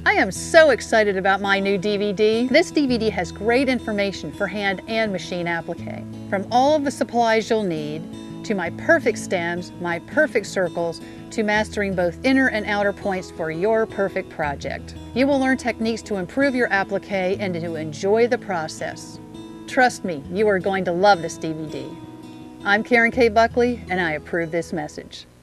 I am so excited about my new DVD. This DVD has great information for hand and machine applique. From all of the supplies you'll need, to my perfect stems, my perfect circles, to mastering both inner and outer points for your perfect project. You will learn techniques to improve your applique and to enjoy the process. Trust me, you are going to love this DVD. I'm Karen Kay Buckley, and I approve this message.